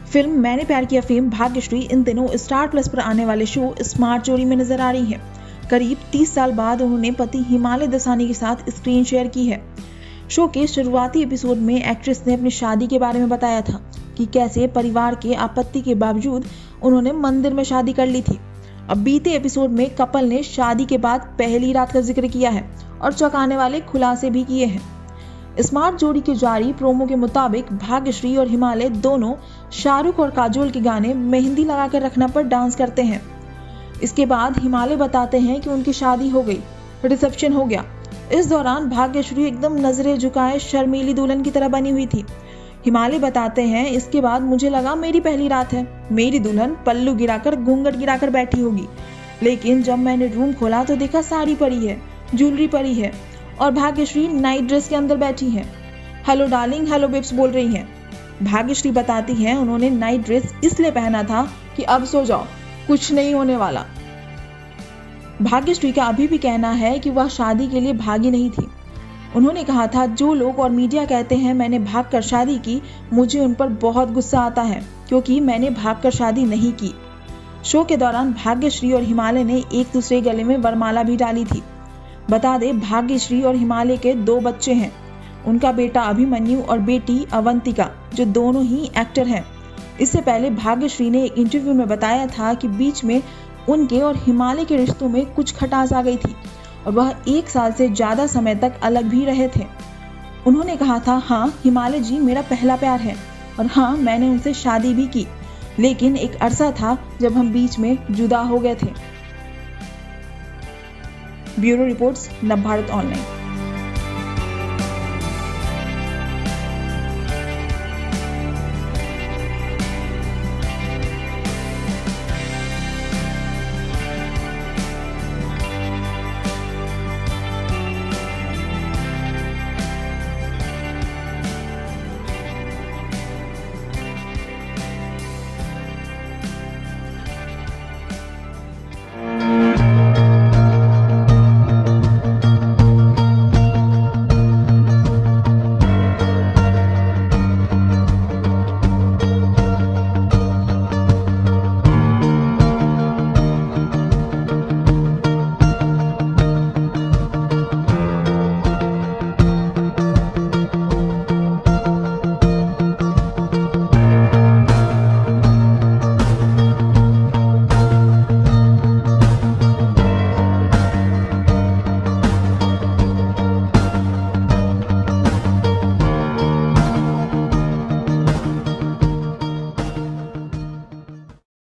Film मैंने प्यार किया फेम भाग्यश्री इन दिनों स्टार प्लस पर आने वाले शो स्मार्ट जोड़ी में नजर आ रही है। करीब 30 साल बाद उन्होंने पति हिमालय दसानी के साथ स्क्रीन शेयर की है। शो के शुरुआती एपिसोड में एक्ट्रेस ने अपनी शादी के बारे में बताया था कि कैसे परिवार के आपत्ति के बावजूद उन्होंने मंदिर में शादी कर ली थी। अब बीते एपिसोड में कपल ने शादी के बाद पहली रात का जिक्र किया है और चौंकाने वाले खुलासे भी किए हैं। स्मार्ट जोड़ी के जारी प्रोमो के मुताबिक भाग्यश्री और हिमालय दोनों शाहरुख और काजोल के गाने मेहंदी लगाकर रखना पर डांस करते हैं। इसके बाद हिमालय बताते हैं कि उनकी शादी हो गई, रिसेप्शन हो गया। इस दौरान भाग्यश्री एकदम नजरें झुकाए शर्मीली दुल्हन की तरह बनी हुई थी। हिमालय बताते हैं, इसके बाद मुझे लगा मेरी पहली रात है, मेरी दुल्हन पल्लू गिराकर घूंघट गिराकर बैठी होगी, लेकिन जब मैंने रूम खोला तो देखा साड़ी पड़ी है, ज्वेलरी पड़ी है और भाग्यश्री नाइट ड्रेस के अंदर बैठी है। हेलो डार्लिंग, हेलो बेब्स बोल रही हैं। भाग्यश्री बताती हैं उन्होंने नाइट ड्रेस इसलिए पहना था कि अब सो जाओ, कुछ नहीं होने वाला। भाग्यश्री का अभी भी कहना है कि वह शादी के लिए भागी नहीं थी। उन्होंने कहा था, जो लोग और मीडिया कहते हैं मैंने भागकर शादी की, मुझे उन पर बहुत गुस्सा आता है क्योंकि मैंने भागकर शादी नहीं की। शो के दौरान भाग्यश्री और हिमालय ने एक दूसरे गले में वरमाला भी डाली थी। बता दें, भाग्यश्री और हिमालय के 2 बच्चे हैं। उनका बेटा अभिमन्यु और बेटी अवंतिका, जो दोनों ही एक्टर हैं। इससे पहले भाग्यश्री ने एक इंटरव्यू में बताया था कि बीच में उनके और हिमालय के रिश्तों में कुछ खटास आ गई थी और वह 1 साल से ज्यादा समय तक अलग भी रहे थे। उन्होंने कहा था, हाँ हिमालय जी मेरा पहला प्यार है और हाँ मैंने उनसे शादी भी की, लेकिन एक अरसा था जब हम बीच में जुदा हो गए थे। Bureau reports, Navbharat online.